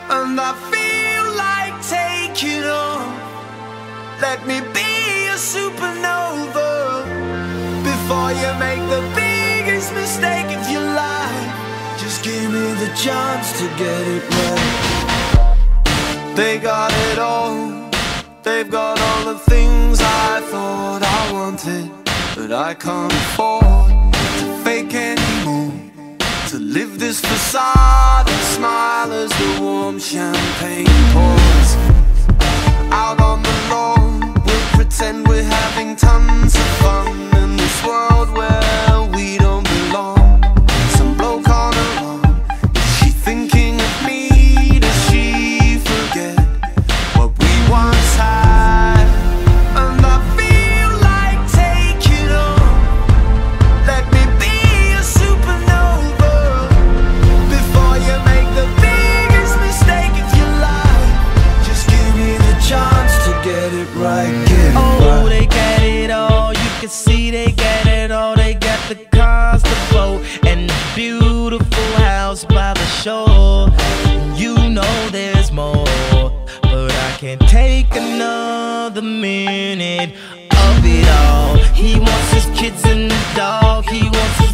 and I feel like taking off. Let me be a supernova before you make the biggest mistake of your life. Just give me the chance to get it right. They got it all, they've got all the things I thought I wanted, but I can't afford to fake anymore, to live this facade and smile as the warm champagne pours. Out on the lawn, we'll pretend we're having tons of fun in this world where we don't belong. Some bloke on her lawn, is she thinking of me? Does she forget what we once had? And I feel like taking on. Let me be a supernova before you make the biggest mistake of your life. Just give me the chance to get it right, get it right. Oh, they get it all, you can see they get it all. They got the cars, the boat, and the beautiful house by the shore. You know there's more, but I can't take another minute of it all. He wants his kids and the dog, he wants his